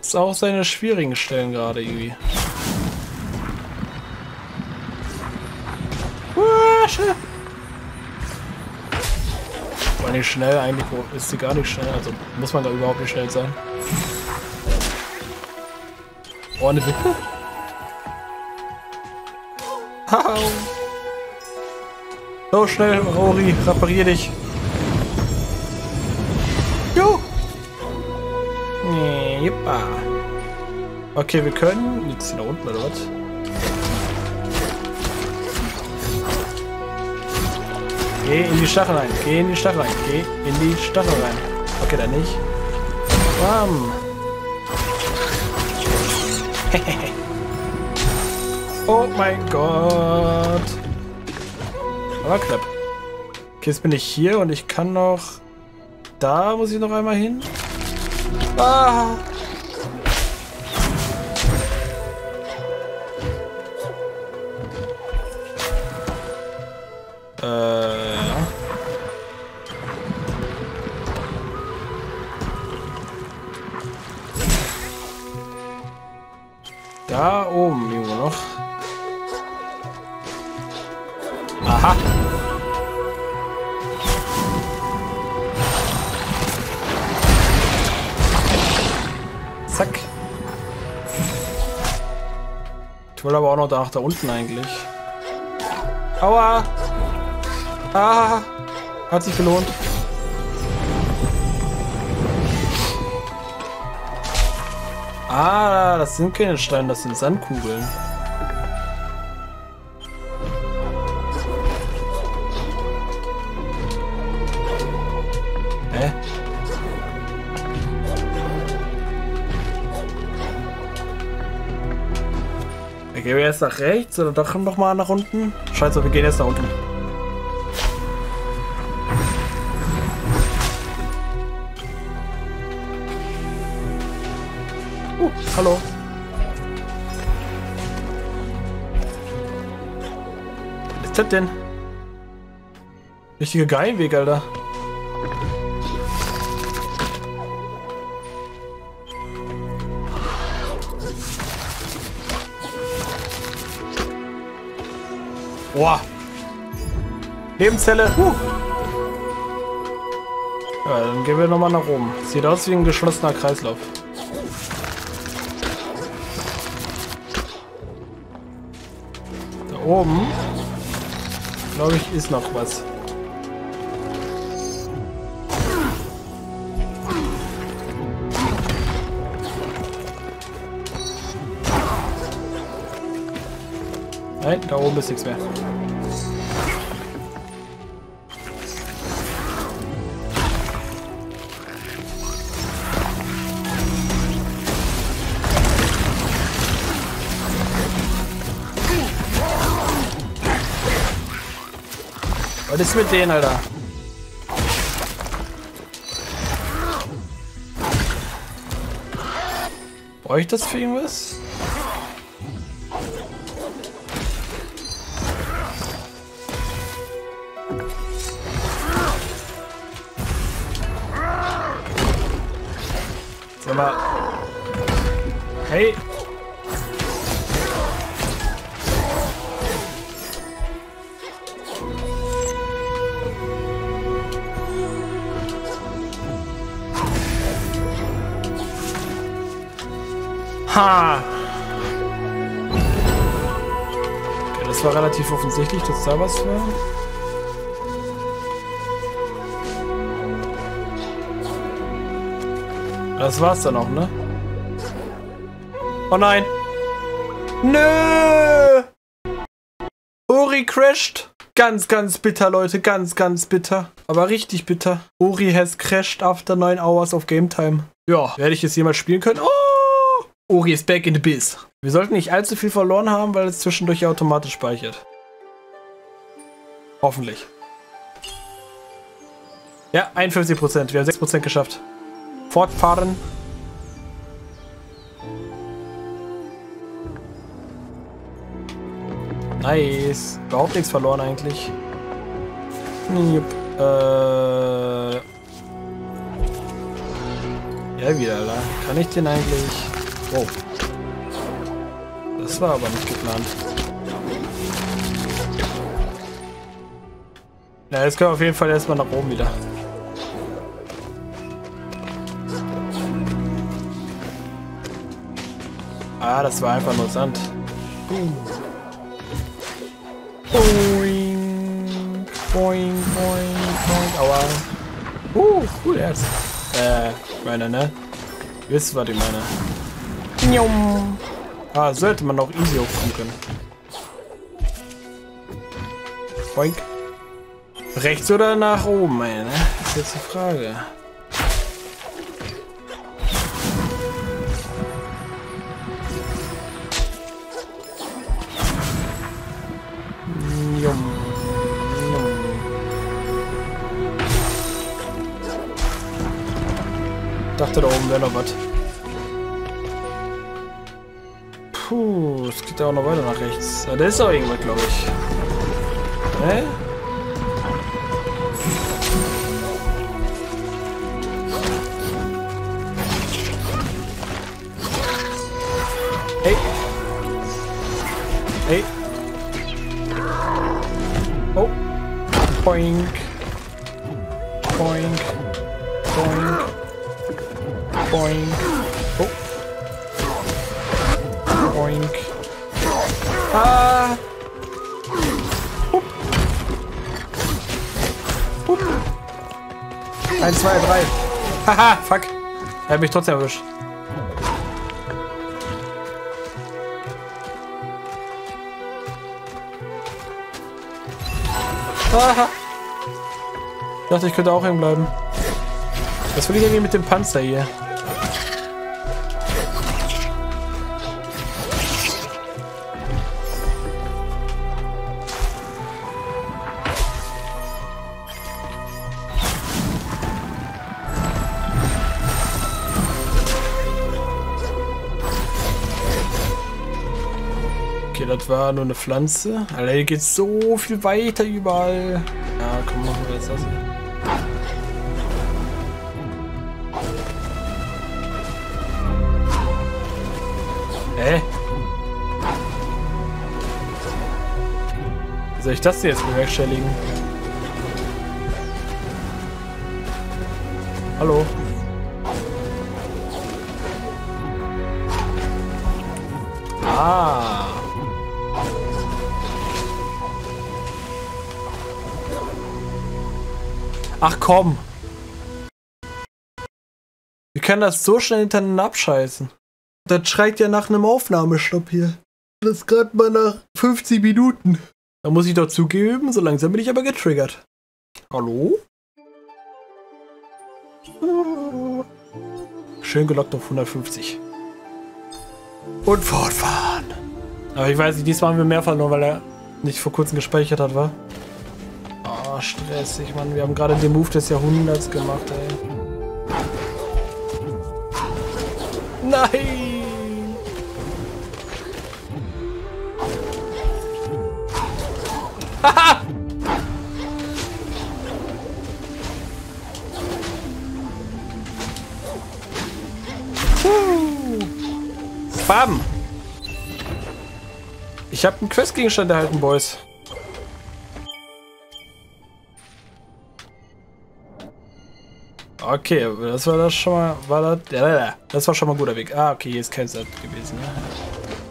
hat's auch seine schwierigen Stellen gerade irgendwie. Schnell. War nicht schnell, eigentlich ist sie gar nicht schnell, also muss man da überhaupt nicht schnell sein. Oh, eine Wippe? So schnell, Ori, reparier dich. Jo! Jippa. Okay, wir können. Jetzt hier da unten oder was? Geh in die Stachel rein. Geh in die Stachel rein. Geh in die Stachel rein. Okay, dann nicht. Bam. Oh mein Gott. Aber knapp. Okay, jetzt bin ich hier und ich kann noch... Da muss ich noch einmal hin. Ah. Da oben irgendwo noch. Aha. Zack. Ich will aber auch noch da unten eigentlich. Aua. Ah. Hat sich gelohnt. Ah, das sind keine Steine, das sind Sandkugeln. Hä? Gehen wir jetzt nach rechts oder doch noch mal nach unten? Scheiße, wir gehen jetzt nach unten. Hallo. Was ist das denn? Richtiger Geilenweg, Alter. Boah. Lebenszelle. Ja, dann gehen wir nochmal nach oben. Sieht aus wie ein geschlossener Kreislauf. Da oben, glaube ich, ist noch was. Nein, da oben ist nichts mehr. Was ist mit denen, Alter? Brauche ich das für irgendwas? Sag mal. Hey. Ha! Okay, das war relativ offensichtlich, dass da was war. Das war's dann auch, ne? Oh nein! Nö! Ori crasht! Ganz, ganz bitter, Leute. Ganz, ganz bitter. Aber richtig bitter. Ori has crashed after 9 hours of game time. Ja, werde ich jetzt jemals spielen können? Oh! Ori ist back in the biz. Wir sollten nicht allzu viel verloren haben, weil es zwischendurch automatisch speichert. Hoffentlich. Ja, 51%. Wir haben 6% geschafft. Fortfahren. Nice. Überhaupt nichts verloren eigentlich. Jupp. Ja, wieder, Alter. Kann ich den eigentlich... Oh. Das war aber nicht geplant. Ja, jetzt können wir auf jeden Fall erstmal nach oben wieder. Ah, das war einfach nur Sand. Boing, boing, boing, boing. Aua. Cool jetzt. Meine, ne? Wisst ihr, was ich meine? Njum. Ah, so hätte man auch easy hochkommen können. Boink. Rechts oder nach oben, meine? Das ist jetzt die Frage. Njum. Dachte, da oben wäre noch was. Puh, es geht ja auch noch weiter nach rechts. Ah, da ist auch irgendwas, glaube ich. Hä? Hey. Hey. Oh. Boink. Boink. Boink. Boink. Oh. Boink. Ah. Hup. Hup. 1, 2, 3. Haha, fuck. Er hat mich trotzdem erwischt. Aha. Ich dachte, ich könnte auch hängen bleiben. Was will ich denn hier mit dem Panzer hier? Okay, das war nur eine Pflanze. Alter, hier geht so viel weiter überall. Ja, komm, machen wir jetzt das hier. Hä? Wie soll ich das denn jetzt bewerkstelligen? Hallo? Ah. Ach komm. Wie kann das so schnell hintereinander abscheißen? Das schreit ja nach einem Aufnahmestopp hier. Das ist gerade mal nach 50 Minuten. Da muss ich doch zugeben, so langsam bin ich aber getriggert. Hallo? Schön gelockt auf 150. Und fortfahren. Aber ich weiß nicht, diesmal haben wir mehr verloren, weil er nicht vor kurzem gespeichert hat, wa? Oh, stressig, Mann. Wir haben gerade den Move des Jahrhunderts gemacht, ey. Nein! Haha! Bam! Ich habe einen Questgegenstand erhalten, Boys. Okay, das war das schon mal. Das war schon mal ein guter Weg. Ah, okay, hier ist kein Set gewesen. Ne?